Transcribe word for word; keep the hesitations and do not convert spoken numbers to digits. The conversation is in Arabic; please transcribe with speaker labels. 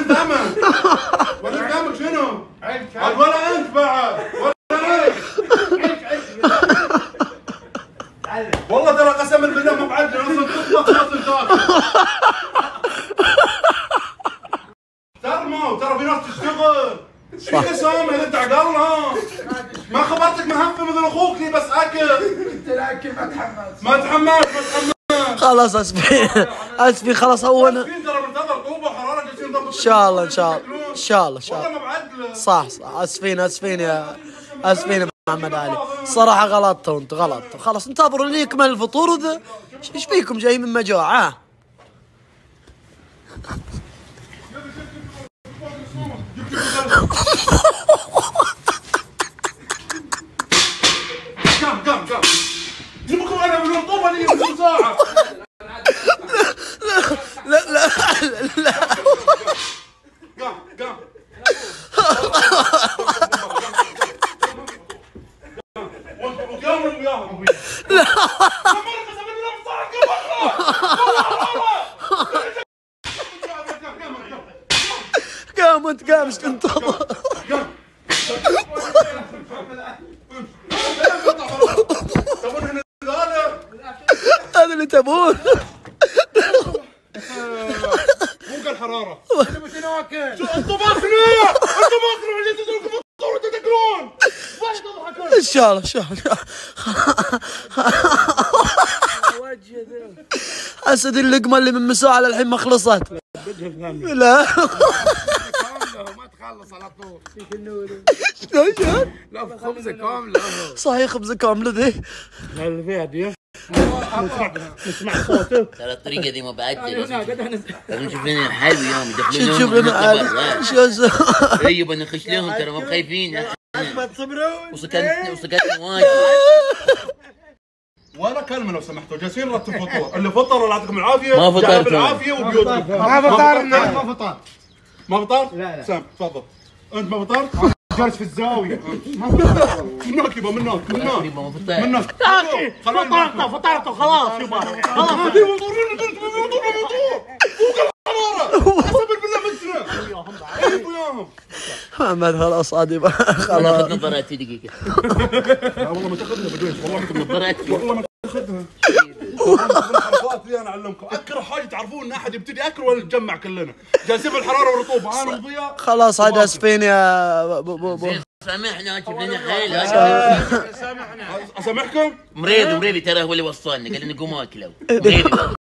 Speaker 1: الزمن؟ وين الزمن شنو؟ عاد ولا انت بعد ولا انت والله ترى قسما بالله مو بعدل اصلا تطبخ اصلا تاكل ترى ترى في ناس تشتغل ايش فيك سامي انت عقلنا ما خبرتك مهفه مثل اخوك لي بس اكل
Speaker 2: انت الاكل ما تحملت
Speaker 1: ما تحملت ما تحملت
Speaker 3: خلاص اسفين اسفين خلاص هون
Speaker 1: اسفين ترى منتظر طوبه وحراره جالسين نضبط
Speaker 3: ان شاء الله ان شاء الله ان شاء الله ان شاء الله
Speaker 1: والله ما بعدله
Speaker 3: صح صح اسفين اسفين يا اسفين يا محمد علي صراحة غلطتوا انتوا غلطتوا خلاص انتظروا لين يكمل الفطور وذا ايش فيكم جاي من مجاعة
Speaker 1: قام قام قام جيبكم انا من الطوبه لي نص ساعه
Speaker 3: لا لا لا
Speaker 1: قام قام وياهم وياهم لا
Speaker 3: قام انت قام ايش تنتظر هذا اللي تبون
Speaker 1: فوق الحراره
Speaker 2: انتوا تاكل
Speaker 1: انتوا باكلوا انتوا باكلوا اللي تدركم الفطور تاكلون
Speaker 3: ان شاء الله ان شاء الله اسد اللقمه اللي من مساء على الحين ما خلصت لا
Speaker 2: ما تخلص على طول
Speaker 3: شلون شلون؟
Speaker 2: لا خبزه كامله
Speaker 3: صحيح خبزه كامله ذي
Speaker 2: اللي فيها دي نسمع صوته
Speaker 4: ترى الطريقة دي ما بعدل لازم نشوف لنا حل يوم
Speaker 3: شو
Speaker 4: يدخلون
Speaker 3: تشوف لنا عادي شو اسوي؟
Speaker 4: اي يبغى نخش لهم ترى ما بخايفين
Speaker 2: ما تصبرون
Speaker 4: وسكتنا وسكتنا واجد
Speaker 1: ولا كلمه لو سمحتوا جالسين نرتب فطور اللي فطر الله يعطيكم العافيه
Speaker 4: ما فطرت.
Speaker 1: جاء بالعافيه وبيوتكم
Speaker 2: ما فطرنا ما فطرت
Speaker 1: ما فطرت؟
Speaker 2: لا لا
Speaker 1: سام تفضل انت ما فطرت؟
Speaker 2: جالس في الزاويه
Speaker 1: منك يبا منك منك
Speaker 4: يبغى ما فطر
Speaker 1: منك
Speaker 2: فطرت فطرت خلاص يبا خلاص
Speaker 1: هذه موضوع موضوع موضوع فوق الحراره قسما بالله متنا انت وياهم
Speaker 3: محمد خلاص عادي بقى
Speaker 4: خلاص
Speaker 3: خلاص
Speaker 4: نظراتي دقيقة
Speaker 1: لا والله ما تاخذنا بدويش والله ما تاخذنا
Speaker 4: نظراتي
Speaker 1: والله ما تاخذها الحركات ذي انا اعلمكم اكره حاجه تعرفون ان احد يبتدي اكل ولا نتجمع كلنا جالسين بالحراره والرطوبه انا وضياء
Speaker 3: خلاص عاد اسفين يا بو بو بو
Speaker 4: سامحنا شوف لنا حيل
Speaker 1: اسامحكم
Speaker 4: مريض مريض ترى هو اللي وصلنا قال لنا قوموا اكلوا مريض